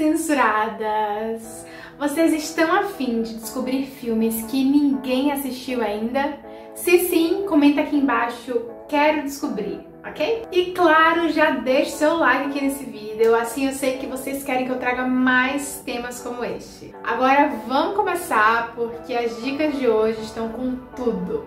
censuradas! Vocês estão a fim de descobrir filmes que ninguém assistiu ainda? Se sim, comenta aqui embaixo, quero descobrir, ok? E claro, já deixe seu like aqui nesse vídeo, assim eu sei que vocês querem que eu traga mais temas como este. Agora vamos começar, porque as dicas de hoje estão com tudo.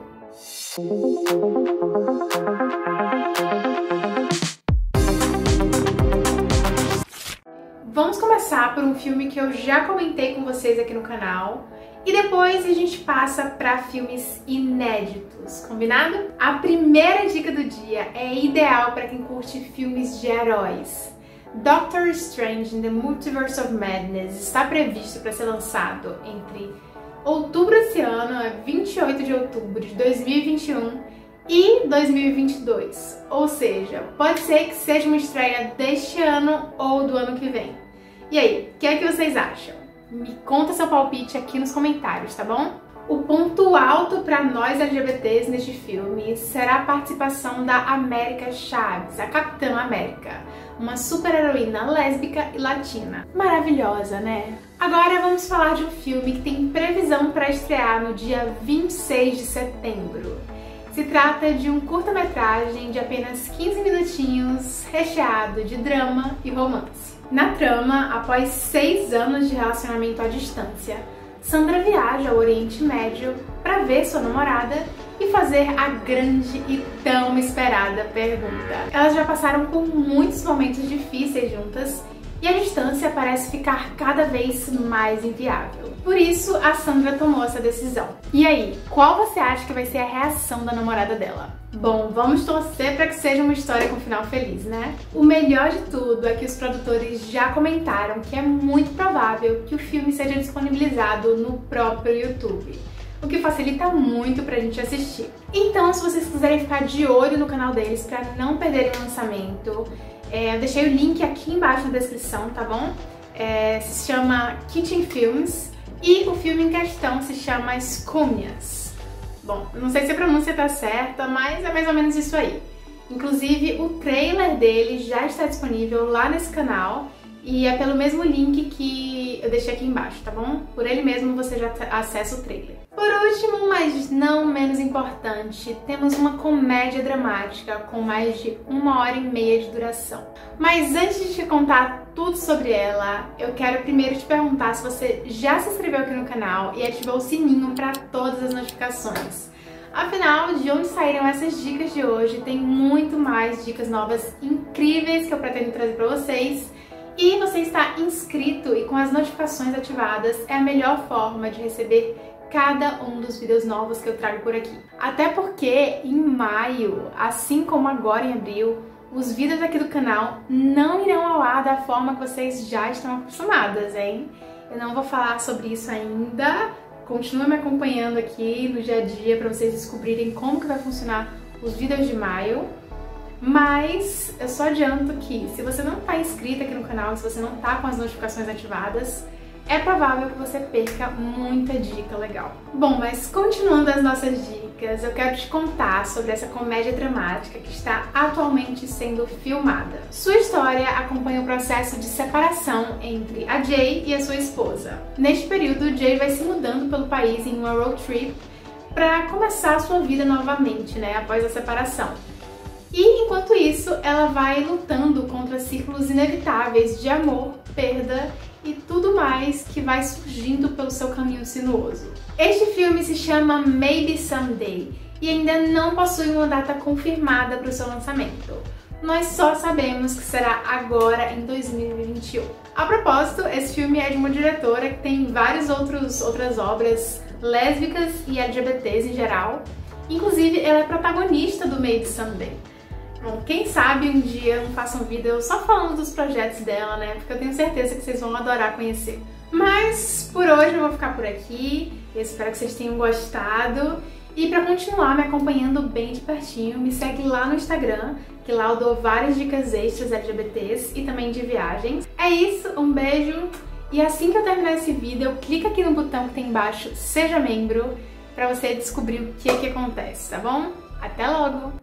Vamos começar por um filme que eu já comentei com vocês aqui no canal e depois a gente passa para filmes inéditos, combinado? A primeira dica do dia é ideal para quem curte filmes de heróis. Doctor Strange in the Multiverse of Madness está previsto para ser lançado entre outubro desse ano, 28 de outubro de 2021 e 2022, ou seja, pode ser que seja uma estreia deste ano ou do ano que vem. E aí, o que é que vocês acham? Me conta seu palpite aqui nos comentários, tá bom? O ponto alto para nós LGBTs neste filme será a participação da América Chaves, a Capitã América, uma super-heroína lésbica e latina. Maravilhosa, né? Agora vamos falar de um filme que tem previsão para estrear no dia 26 de setembro. Se trata de um curta-metragem de apenas 15 minutinhos, recheado de drama e romance. Na trama, após 6 anos de relacionamento à distância, Sandra viaja ao Oriente Médio para ver sua namorada e fazer a grande e tão esperada pergunta. Elas já passaram por muitos momentos difíceis juntas e a distância parece ficar cada vez mais inviável. Por isso, a Sandra tomou essa decisão. E aí, qual você acha que vai ser a reação da namorada dela? Bom, vamos torcer para que seja uma história com final feliz, né? O melhor de tudo é que os produtores já comentaram que é muito provável que o filme seja disponibilizado no próprio YouTube, o que facilita muito pra gente assistir. Então, se vocês quiserem ficar de olho no canal deles para não perderem o lançamento, eu deixei o link aqui embaixo na descrição, tá bom? Se chama Kitchen Films e o filme em questão se chama Escúmias. Bom, não sei se a pronúncia tá certa, mas é mais ou menos isso aí. Inclusive, o trailer dele já está disponível lá nesse canal e é pelo mesmo link que eu deixei aqui embaixo, tá bom? Por ele mesmo você já acessa o trailer. Por último, mas não menos importante, temos uma comédia dramática com mais de 1h30 de duração. Mas antes de te contar tudo sobre ela, eu quero primeiro te perguntar se você já se inscreveu aqui no canal e ativou o sininho para todas as notificações. Afinal, de onde saíram essas dicas de hoje, tem muito mais dicas novas incríveis que eu pretendo trazer para vocês. E você está inscrito e com as notificações ativadas é a melhor forma de receber cada um dos vídeos novos que eu trago por aqui. Até porque em maio, assim como agora em abril, os vídeos aqui do canal não irão ao ar da forma que vocês já estão acostumadas, hein? Eu não vou falar sobre isso ainda, continua me acompanhando aqui no dia a dia para vocês descobrirem como que vai funcionar os vídeos de maio. Mas eu só adianto que se você não está inscrito aqui no canal, se você não está com as notificações ativadas, é provável que você perca muita dica legal. Bom, mas continuando as nossas dicas, eu quero te contar sobre essa comédia dramática que está atualmente sendo filmada. Sua história acompanha o processo de separação entre a Jay e a sua esposa. Neste período, Jay vai se mudando pelo país em uma road trip para começar a sua vida novamente, né, após a separação. E enquanto isso, ela vai lutando contra ciclos inevitáveis de amor, perda e tudo mais que vai surgindo pelo seu caminho sinuoso. Este filme se chama Maybe Someday e ainda não possui uma data confirmada para o seu lançamento. Nós só sabemos que será agora em 2021. A propósito, esse filme é de uma diretora que tem várias outras obras lésbicas e LGBTs em geral. Inclusive, ela é protagonista do Maybe Someday. Bom, quem sabe um dia eu não faço um vídeo só falando dos projetos dela, né? Porque eu tenho certeza que vocês vão adorar conhecer. Mas por hoje eu vou ficar por aqui. Eu espero que vocês tenham gostado. E para continuar me acompanhando bem de pertinho, me segue lá no Instagram, que lá eu dou várias dicas extras LGBTs e também de viagens. É isso, um beijo. E assim que eu terminar esse vídeo, clica aqui no botão que tem embaixo, Seja Membro, para você descobrir o que acontece, tá bom? Até logo!